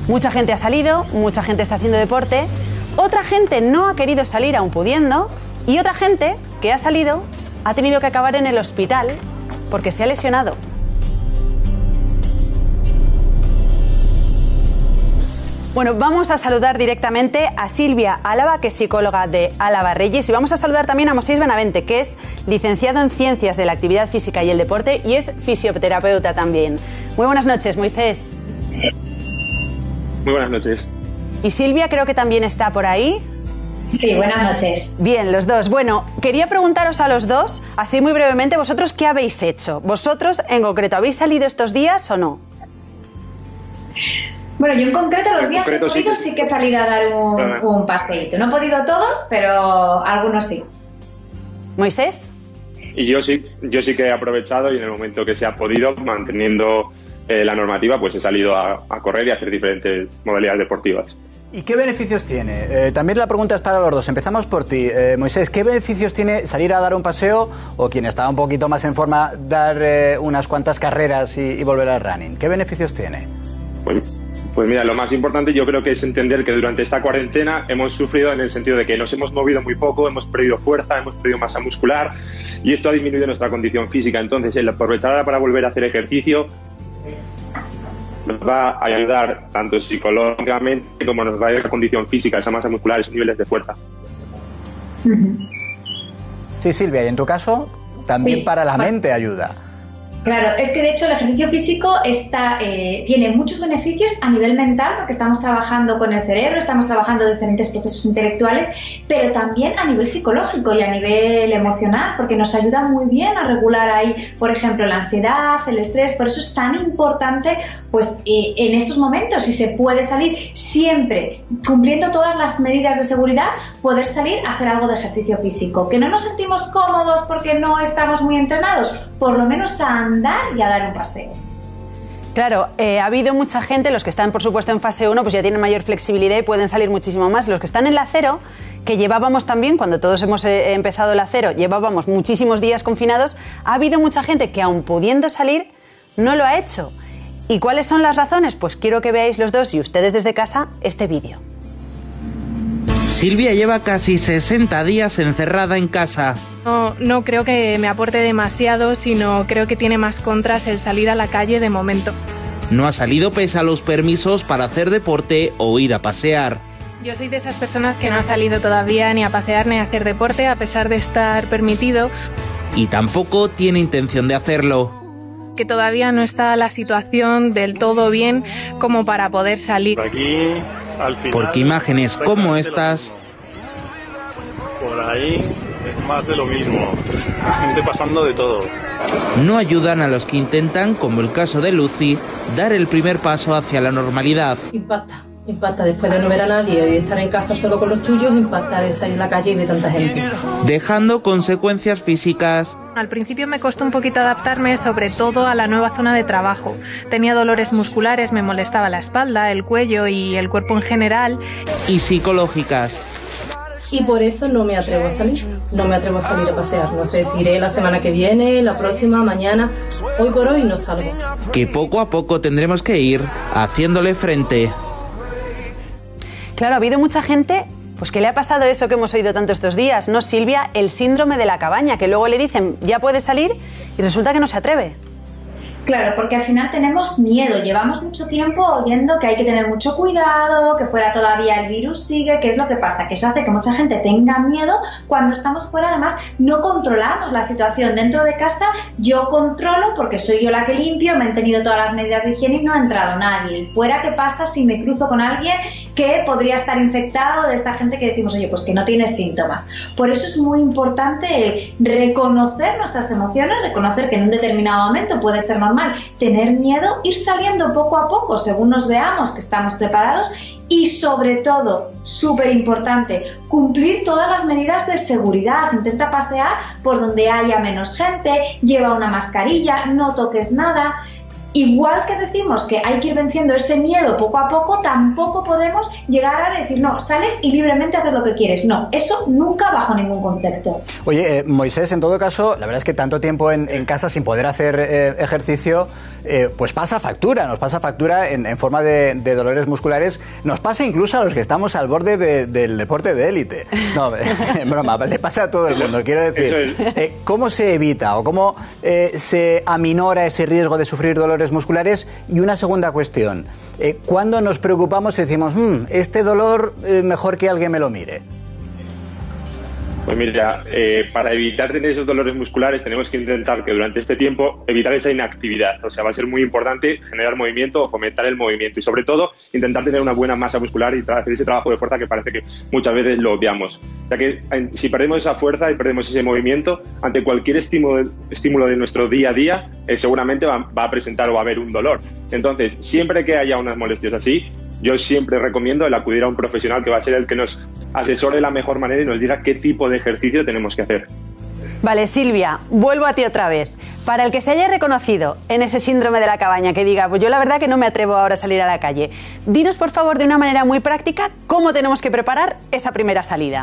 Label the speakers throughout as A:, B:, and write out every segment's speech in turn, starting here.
A: Mucha gente ha salido, mucha gente está haciendo deporte, otra gente no ha querido salir aún pudiendo y otra gente que ha salido ha tenido que acabar en el hospital porque se ha lesionado. Bueno, vamos a saludar directamente a Silvia Álava, que es psicóloga de Álava Reyes, y vamos a saludar también a Moisés Benavente, que es licenciado en Ciencias de la Actividad Física y el Deporte y es fisioterapeuta también. Muy buenas noches, Moisés.
B: Muy buenas noches.
A: Y Silvia creo que también está por ahí.
C: Sí, buenas noches.
A: Bien, los dos. Bueno, quería preguntaros a los dos, así muy brevemente, ¿vosotros qué habéis hecho? ¿Vosotros en concreto habéis salido estos días o no?
C: Bueno, yo en concreto los días que he podido sí que he salido a dar un paseíto. No he podido todos, pero algunos sí.
A: ¿Moisés?
B: Y yo sí que he aprovechado y en el momento que se ha podido, manteniendo la normativa, pues he salido a correr y a hacer diferentes modalidades deportivas.
D: ¿Y qué beneficios tiene? También la pregunta es para los dos. Empezamos por ti, Moisés. ¿Qué beneficios tiene salir a dar un paseo o quien está un poquito más en forma, dar unas cuantas carreras y volver al running? ¿Qué beneficios tiene?
B: Pues mira, lo más importante yo creo que es entender que durante esta cuarentena hemos sufrido en el sentido de que nos hemos movido muy poco, hemos perdido fuerza, hemos perdido masa muscular y esto ha disminuido nuestra condición física. Entonces, el aprovechar para volver a hacer ejercicio nos va a ayudar tanto psicológicamente como nos va a ayudar a la condición física, esa masa muscular, esos niveles de fuerza.
D: Sí, Silvia, y en tu caso también para la mente ayuda.
C: Claro, es que de hecho el ejercicio físico tiene muchos beneficios a nivel mental porque estamos trabajando con el cerebro, estamos trabajando diferentes procesos intelectuales, pero también a nivel psicológico y a nivel emocional porque nos ayuda muy bien a regular ahí, por ejemplo, la ansiedad, el estrés. Por eso es tan importante, pues en estos momentos, si se puede salir siempre cumpliendo todas las medidas de seguridad, poder salir a hacer algo de ejercicio físico. Que no nos sentimos cómodos porque no estamos muy entrenados, por lo menos a andar y a dar un paseo.
A: Claro, ha habido mucha gente, los que están por supuesto en fase 1 pues ya tienen mayor flexibilidad y pueden salir muchísimo más. Los que están en la 0, que llevábamos también, cuando todos hemos empezado la 0, llevábamos muchísimos días confinados, ha habido mucha gente que aun pudiendo salir no lo ha hecho. ¿Y cuáles son las razones? Pues quiero que veáis los dos y ustedes desde casa este vídeo.
E: Silvia lleva casi 60 días encerrada en casa.
F: No creo que me aporte demasiado, sino creo que tiene más contras el salir a la calle de momento.
E: No ha salido pese a los permisos para hacer deporte o ir a pasear.
F: Yo soy de esas personas que no ha salido todavía ni a pasear ni a hacer deporte, a pesar de estar permitido.
E: Y tampoco tiene intención de hacerlo.
F: Que todavía no está la situación del todo bien como para poder salir.
G: Aquí, al final,
E: porque imágenes como estas...
G: Por ahí es más de lo mismo. Gente pasando de todo.
E: No ayudan a los que intentan, como el caso de Lucy, dar el primer paso hacia la normalidad.
H: Impacta después de no ver a nadie y estar en casa solo con los tuyos, impactar el salir a la calle y ver tanta gente.
E: Dejando consecuencias físicas.
F: Al principio me costó un poquito adaptarme, sobre todo a la nueva zona de trabajo. Tenía dolores musculares, me molestaba la espalda, el cuello y el cuerpo en general.
E: Y psicológicas.
H: Y por eso no me atrevo a salir. No me atrevo a salir a pasear. No sé si iré la semana que viene, la próxima, mañana. Hoy por hoy no salgo.
E: Que poco a poco tendremos que ir haciéndole frente.
A: Claro, ha habido mucha gente pues que le ha pasado eso que hemos oído tanto estos días, ¿no, Silvia? El síndrome de la cabaña, que luego le dicen ya puede salir y resulta que no se atreve.
C: Claro, porque al final tenemos miedo, llevamos mucho tiempo oyendo que hay que tener mucho cuidado, que fuera todavía el virus sigue. ¿Qué es lo que pasa? Que eso hace que mucha gente tenga miedo cuando estamos fuera. Además, no controlamos la situación. Dentro de casa yo controlo porque soy yo la que limpio, me han tenido todas las medidas de higiene y no ha entrado nadie. Fuera, ¿qué pasa si me cruzo con alguien que podría estar infectado, de esta gente que decimos, oye, pues que no tiene síntomas? Por eso es muy importante reconocer nuestras emociones, reconocer que en un determinado momento puede ser normal tener miedo, ir saliendo poco a poco según nos veamos que estamos preparados y sobre todo, súper importante, cumplir todas las medidas de seguridad. Intenta pasear por donde haya menos gente, lleva una mascarilla, no toques nada. Igual que decimos que hay que ir venciendo ese miedo poco a poco, tampoco podemos llegar a decir, no, sales y libremente haces lo que quieres. No, eso nunca bajo ningún concepto.
D: Oye, Moisés, en todo caso, la verdad es que tanto tiempo en casa sin poder hacer ejercicio, pues pasa factura, nos pasa factura en forma de dolores musculares, nos pasa incluso a los que estamos al borde del deporte de élite. No, en broma, le pasa a todo el mundo, quiero decir. ¿Cómo se evita o cómo se aminora ese riesgo de sufrir dolores musculares? Y una segunda cuestión, ¿cuándo nos preocupamos y decimos, este dolor mejor que alguien me lo mire?
B: Pues mira, para evitar tener esos dolores musculares tenemos que intentar que durante este tiempo evitar esa inactividad. O sea, va a ser muy importante generar movimiento o fomentar el movimiento y sobre todo intentar tener una buena masa muscular y hacer ese trabajo de fuerza que parece que muchas veces lo obviamos. Ya que si perdemos esa fuerza y perdemos ese movimiento, ante cualquier estímulo de nuestro día a día, seguramente va a presentar o va a haber un dolor. Entonces, siempre que haya unas molestias así, yo siempre recomiendo el acudir a un profesional que va a ser el que nos asesore de la mejor manera y nos diga qué tipo de ejercicio tenemos que hacer.
A: Vale, Silvia, vuelvo a ti otra vez. Para el que se haya reconocido en ese síndrome de la cabaña, que diga, pues yo la verdad que no me atrevo ahora a salir a la calle, dinos por favor de una manera muy práctica cómo tenemos que preparar esa primera salida.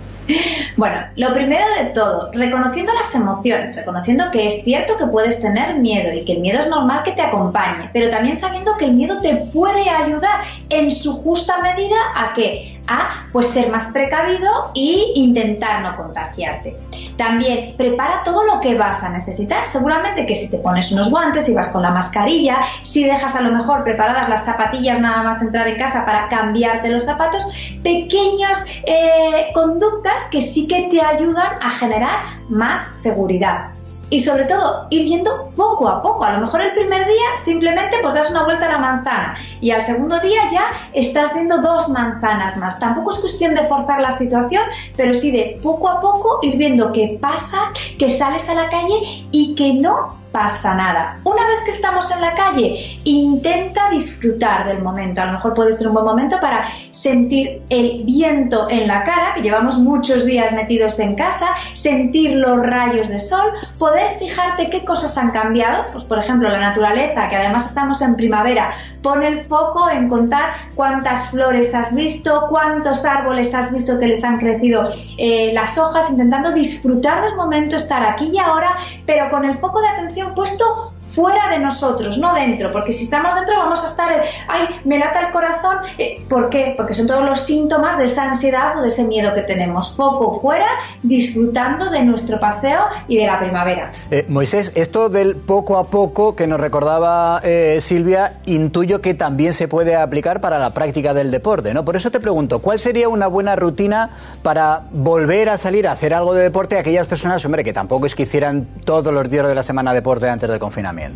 C: Bueno, lo primero de todo, reconociendo las emociones, reconociendo que es cierto que puedes tener miedo y que el miedo es normal que te acompañe, pero también sabiendo que el miedo te puede ayudar en su justa medida ¿a qué? A pues ser más precavido e intentar no contagiarte. También prepara todo lo que vas a necesitar. Seguramente que si te pones unos guantes, si vas con la mascarilla, si dejas a lo mejor preparadas las zapatillas nada más entrar en casa para cambiarte los zapatos, pequeñas conductas que sí que te ayudan a generar más seguridad. Y sobre todo, ir yendo poco a poco. A lo mejor el primer día simplemente pues das una vuelta a la manzana y al segundo día ya estás dando 2 manzanas más. Tampoco es cuestión de forzar la situación, pero sí de poco a poco ir viendo qué pasa, que sales a la calle y que no pasa nada. Una vez que estamos en la calle, intenta disfrutar del momento. A lo mejor puede ser un buen momento para sentir el viento en la cara, que llevamos muchos días metidos en casa, sentir los rayos de sol, poder fijarte qué cosas han cambiado, pues por ejemplo la naturaleza, que además estamos en primavera, pon el foco en contar cuántas flores has visto, cuántos árboles has visto que les han crecido las hojas, intentando disfrutar del momento, estar aquí y ahora, pero con el foco de atención puesto fuera de nosotros, no dentro, porque si estamos dentro vamos a estar, ay, me lata el corazón, ¿por qué? Porque son todos los síntomas de esa ansiedad o de ese miedo que tenemos. Foco fuera, disfrutando de nuestro paseo y de la primavera.
D: Moisés, esto del poco a poco que nos recordaba Silvia, intuyo que también se puede aplicar para la práctica del deporte, ¿no? Por eso te pregunto, ¿cuál sería una buena rutina para volver a salir a hacer algo de deporte a aquellas personas, hombre, que tampoco es que hicieran todos los días de la semana deporte antes del confinamiento?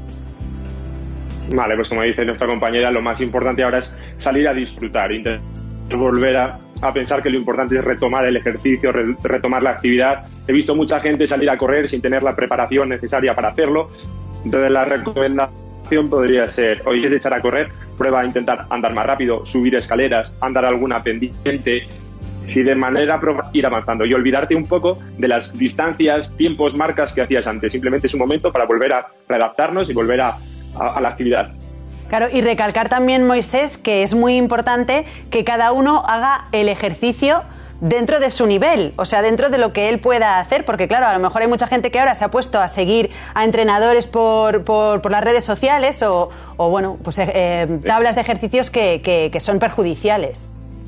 B: Vale, pues como dice nuestra compañera, lo más importante ahora es salir a disfrutar, intentar volver a pensar que lo importante es retomar el ejercicio, retomar la actividad. He visto mucha gente salir a correr sin tener la preparación necesaria para hacerlo, entonces la recomendación podría ser, hoy es de echar a correr, prueba a intentar andar más rápido, subir escaleras, andar alguna pendiente y de manera ir avanzando y olvidarte un poco de las distancias, tiempos, marcas que hacías antes. Simplemente es un momento para volver a readaptarnos y volver a la actividad.
A: Claro, y recalcar también, Moisés, que es muy importante que cada uno haga el ejercicio dentro de su nivel, o sea, dentro de lo que él pueda hacer, porque claro, a lo mejor hay mucha gente que ahora se ha puesto a seguir a entrenadores por las redes sociales o bueno, pues tablas de ejercicios que son perjudiciales.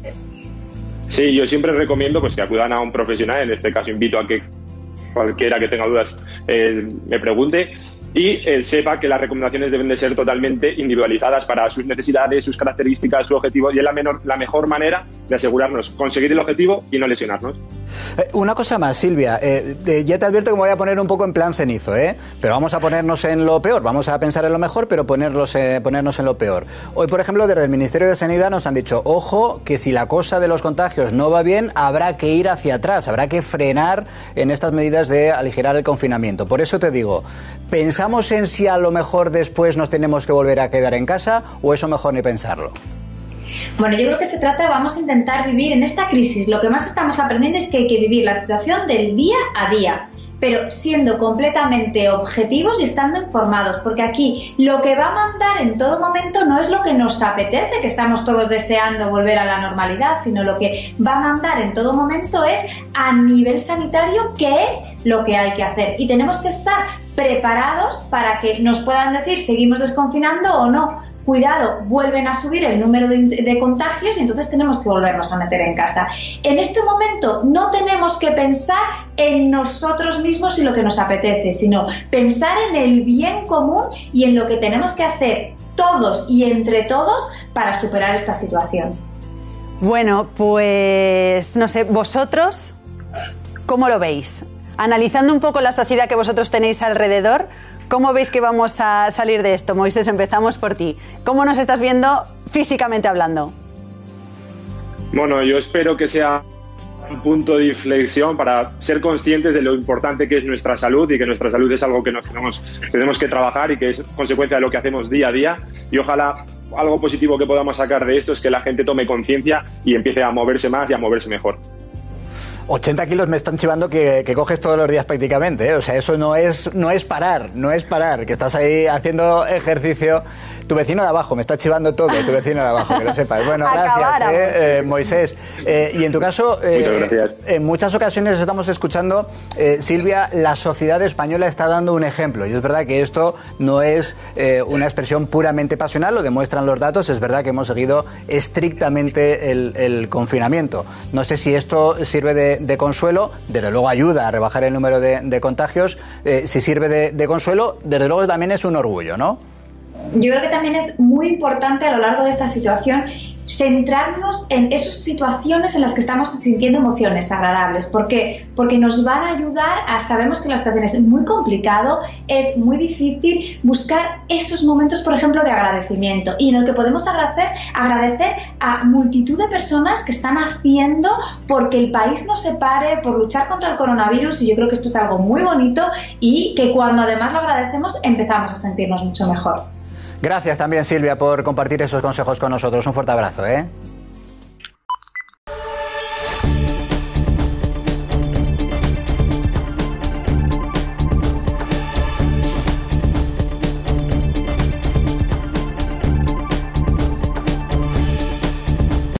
B: Sí, yo siempre recomiendo pues que acudan a un profesional. En este caso invito a que cualquiera que tenga dudas me pregunte y sepa que las recomendaciones deben de ser totalmente individualizadas para sus necesidades, sus características, su objetivo, y es la mejor manera de asegurarnos conseguir el objetivo y no lesionarnos.
D: Una cosa más, Silvia, ya te advierto que me voy a poner un poco en plan cenizo, pero vamos a ponernos en lo peor, vamos a pensar en lo mejor, pero ponernos en lo peor. Hoy, por ejemplo, desde el Ministerio de Sanidad nos han dicho, ojo, que si la cosa de los contagios no va bien, habrá que ir hacia atrás, habrá que frenar en estas medidas de aligerar el confinamiento. Por eso te digo, ¿pensamos en si a lo mejor después nos tenemos que volver a quedar en casa o eso mejor ni pensarlo?
C: Bueno, yo creo que se trata, vamos a intentar vivir en esta crisis. Lo que más estamos aprendiendo es que hay que vivir la situación del día a día. pero siendo completamente objetivos y estando informados, porque aquí lo que va a mandar en todo momento no es lo que nos apetece, que estamos todos deseando volver a la normalidad, sino lo que va a mandar en todo momento es a nivel sanitario qué es lo que hay que hacer, y tenemos que estar preparados para que nos puedan decir seguimos desconfinando o no. Cuidado, vuelven a subir el número de contagios y entonces tenemos que volvernos a meter en casa. En este momento no tenemos que pensar en nosotros mismos y lo que nos apetece, sino pensar en el bien común y en lo que tenemos que hacer todos y entre todos para superar esta situación.
A: Bueno, pues no sé, vosotros, ¿cómo lo veis? Analizando un poco la sociedad que vosotros tenéis alrededor, ¿cómo veis que vamos a salir de esto? Moisés, empezamos por ti. ¿Cómo nos estás viendo físicamente hablando?
B: Bueno, yo espero que sea un punto de inflexión para ser conscientes de lo importante que es nuestra salud, y que nuestra salud es algo que tenemos que trabajar y que es consecuencia de lo que hacemos día a día, y ojalá algo positivo que podamos sacar de esto es que la gente tome conciencia y empiece a moverse más y a moverse mejor.
D: 80 kilos me están chivando que coges todos los días prácticamente, ¿eh? O sea, eso no es parar, que estás ahí haciendo ejercicio. Tu vecino de abajo, me está chivando todo, tu vecino de abajo, que lo sepas. Bueno, gracias, Moisés. Y en tu caso,
B: muchas gracias.
D: En muchas ocasiones estamos escuchando, Silvia, la sociedad española está dando un ejemplo. Y es verdad que esto no es una expresión puramente pasional, lo demuestran los datos, es verdad que hemos seguido estrictamente el confinamiento. No sé si esto sirve de consuelo, desde luego ayuda a rebajar el número de contagios, si sirve de consuelo, desde luego también es un orgullo, ¿no?
C: Yo creo que también es muy importante a lo largo de esta situación centrarnos en esas situaciones en las que estamos sintiendo emociones agradables. ¿Por qué? Porque nos van a ayudar sabemos que la situación es muy complicado, es muy difícil, buscar esos momentos, por ejemplo, de agradecimiento, y en el que podemos agradecer a multitud de personas que están haciendo porque el país no se pare, por luchar contra el coronavirus, y yo creo que esto es algo muy bonito y que cuando además lo agradecemos empezamos a sentirnos mucho mejor.
D: Gracias también, Silvia, por compartir esos consejos con nosotros. Un fuerte abrazo, ¿eh?